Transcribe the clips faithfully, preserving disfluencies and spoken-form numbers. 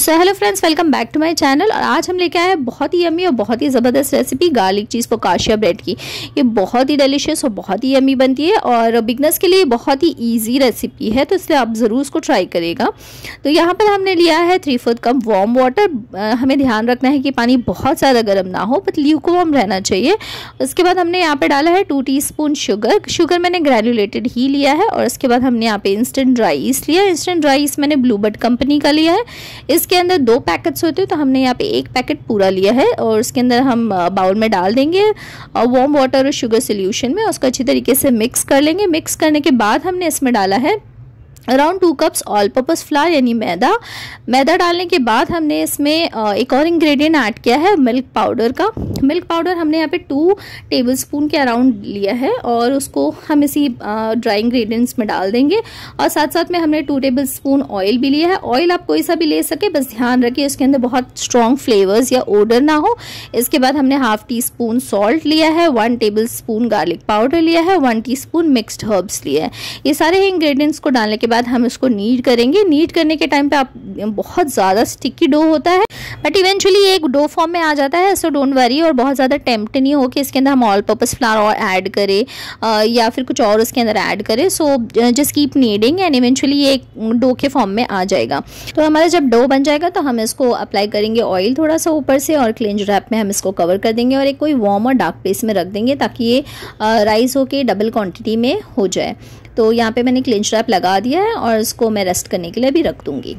So hello friends, welcome back to my channel. और आज हम लेके आए हैं बहुत ही यम्मी और बहुत ही ज़बरदस्त recipe garlic cheese focaccia bread की। ये बहुत ही डिलीशियस और बहुत ही यम्मी बनती है और बिगनर्स के लिए बहुत ही इजी रेसिपी है, तो इसलिए आप ज़रूर इसको ट्राई करिएगा। तो यहाँ पर हमने लिया है three fourth cup warm water. हमें ध्यान रखना है कि पानी बहुत ज़्यादा गर्म ना हो, बट ल्यूकवार्म रहना चाहिए। उसके बाद हमने यहाँ पर डाला है two teaspoon sugar. Sugar मैंने ग्रेनुलेटेड ही लिया है। और उसके बाद हमने यहाँ पे इंस्टेंट राइस लिया। इंस्टेंट राइस मैंने ब्लूबर्ड कंपनी का लिया है। इसके अंदर दो पैकेट्स होते हैं, तो हमने यहाँ पे एक पैकेट पूरा लिया है और उसके अंदर हम बाउल में डाल देंगे वार्म वाटर और शुगर सोल्यूशन में। उसको अच्छी तरीके से मिक्स कर लेंगे। मिक्स करने के बाद हमने इसमें डाला है around two cups all purpose flour यानी मैदा। मैदा डालने के बाद हमने इसमें एक और इंग्रेडिएंट ऐड किया है मिल्क पाउडर का। मिल्क पाउडर हमने यहाँ पे टू टेबलस्पून के अराउंड लिया है और उसको हम इसी ड्राई इंग्रेडिएंट्स में डाल देंगे। और साथ साथ में हमने टू टेबलस्पून ऑयल भी लिया है। ऑयल आप कोई सा भी ले सके, बस ध्यान रखिए उसके अंदर बहुत स्ट्रॉन्ग फ्लेवर्स या ओडर ना हो। इसके बाद हमने हाफ टी स्पून सॉल्ट लिया है, one tablespoon garlic powder लिया है, one teaspoon mixed herbs लिया है। ये सारे इंग्रेडिएंट्स को डालने के बाद हम इसको नीड करेंगे। नीड करने के टाइम पे आप बहुत ज़्यादा स्टिकी डो होता है, बट इवेंचुअली एक डो फॉर्म में आ जाता है, सो डोंट वरी। और बहुत ज़्यादा टेम्प्ट नहीं हो कि इसके अंदर हम ऑल पर्पस फ्लावर और ऐड करें या फिर कुछ और उसके अंदर ऐड करें। So just keep kneading and eventually ये एक डो के फॉर्म में आ जाएगा। तो हमारा जब डो बन जाएगा तो हम इसको अप्लाई करेंगे ऑयल थोड़ा सा ऊपर से और क्लिंज रैप में हम इसको कवर कर देंगे और एक कोई वार्म और डार्क प्लेस में रख देंगे ताकि ये राइस होके डबल क्वांटिटी में हो जाए। तो यहाँ पे मैंने क्लिंच रैप लगा दिया है और इसको मैं रेस्ट करने के लिए भी रख दूंगी।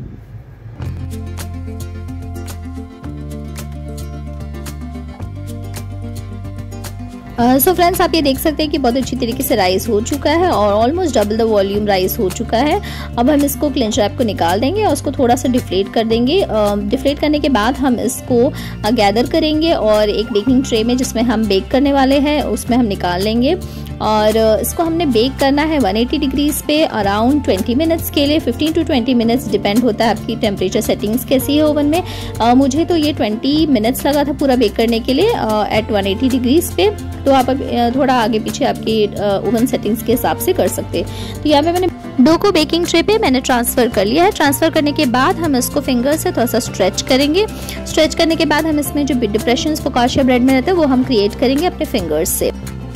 सो uh, फ्रेंड्स so आप ये देख सकते हैं कि बहुत अच्छी तरीके से राइस हो चुका है और almost double the volume rise हो चुका है। अब हम इसको क्लिंच रैप को निकाल देंगे और उसको थोड़ा सा डिफ्लेट कर देंगे। डिफ्लेट uh, करने के बाद हम इसको गैदर uh, करेंगे और एक बेकिंग ट्रे में जिसमें हम बेक करने वाले हैं उसमें हम निकाल लेंगे। और इसको हमने बेक करना है वन एटी डिग्रीज पे अराउंड ट्वेंटी मिनट्स के लिए। Fifteen to twenty minutes depend होता है आपकी टेम्परेचर सेटिंग्स कैसी है ओवन में। uh, मुझे तो ये ट्वेंटी मिनट्स लगा था पूरा बेक करने के लिए एट वन एटी डिग्रीज पे। तो आप थोड़ा आगे पीछे आपकी ओवन सेटिंग्स के हिसाब से कर सकते हैं। तो यहाँ पे मैंने डो को बेकिंग ट्रे पे मैंने ट्रांसफ़र कर लिया है। ट्रांसफ़र करने के बाद हम इसको फिंगर से थोड़ा सा स्ट्रेच करेंगे। स्ट्रेच करने के बाद हम इसमें जो डिप्रेशंस फोकाशिया ब्रेड में रहते हैं वो हम क्रिएट करेंगे अपने फिंगर्स से।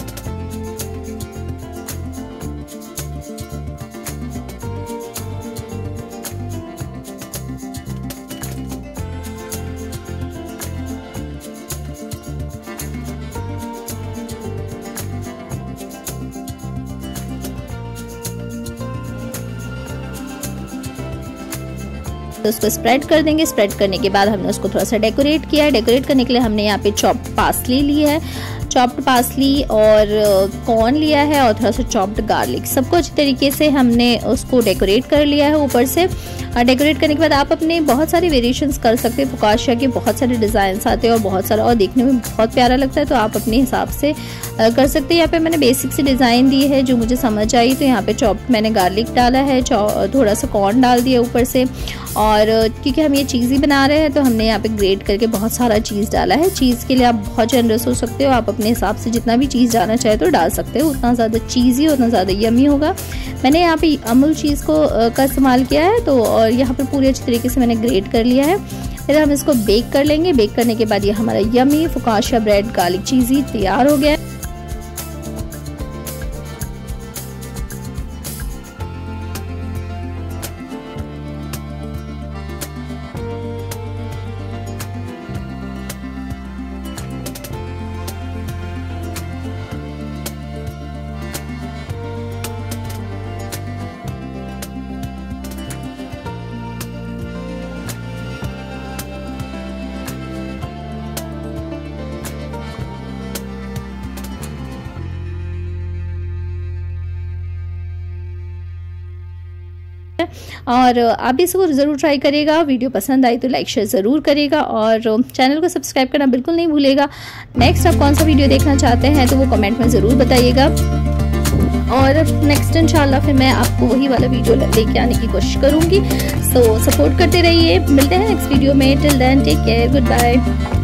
तो उसको स्प्रेड कर देंगे। स्प्रेड करने के बाद हमने उसको थोड़ा सा डेकोरेट किया है। डेकोरेट करने के लिए हमने यहाँ पे चॉप्ड पार्सली ली है, चॉप्ड पार्सली और कॉर्न लिया है और थोड़ा सा चॉप्ड गार्लिक। सबको अच्छी तरीके से हमने उसको डेकोरेट कर लिया है ऊपर से। डेकोरेट करने के बाद आप अपने बहुत सारे वेरिएशंस कर सकते हैं। फोकाशिया के बहुत सारे डिज़ाइंस आते हैं और बहुत सारा और देखने में बहुत प्यारा लगता है, तो आप अपने हिसाब से कर सकते हैं। यहाँ पे मैंने बेसिक से डिज़ाइन दी है जो मुझे समझ आई। तो यहाँ पे चॉप्ड मैंने गार्लिक डाला है, थोड़ा सा कॉर्न डाल दिया ऊपर से। और क्योंकि हम ये चीज़ ही बना रहे हैं तो हमने यहाँ पे ग्रेट करके बहुत सारा चीज़ डाला है। चीज़ के लिए आप बहुत जनरस हो सकते हो, आप अपने हिसाब से जितना भी चीज़ डालना चाहे तो डाल सकते हो। उतना ज़्यादा चीज़ी उतना ज़्यादा यमी होगा। मैंने यहाँ पे अमूल चीज़ को का इस्तेमाल किया है। तो और यहाँ पर पूरी अच्छी तरीके से मैंने ग्रेट कर लिया है। फिर हम इसको बेक कर लेंगे। बेक करने के बाद ये हमारा yummy focaccia bread garlic cheesy तैयार हो गया है। और आप भी इसको ज़रूर ट्राई करिएगा। वीडियो पसंद आई तो लाइक शेयर ज़रूर करिएगा और चैनल को सब्सक्राइब करना बिल्कुल नहीं भूलिएगा। नेक्स्ट आप कौन सा वीडियो देखना चाहते हैं तो वो कमेंट में ज़रूर बताइएगा और नेक्स्ट इंशाल्लाह फिर मैं आपको वही वाला वीडियो लेके आने की कोशिश करूँगी। सो सपोर्ट करते रहिए। मिलते हैं नेक्स्ट वीडियो में। Till then take care, good bye.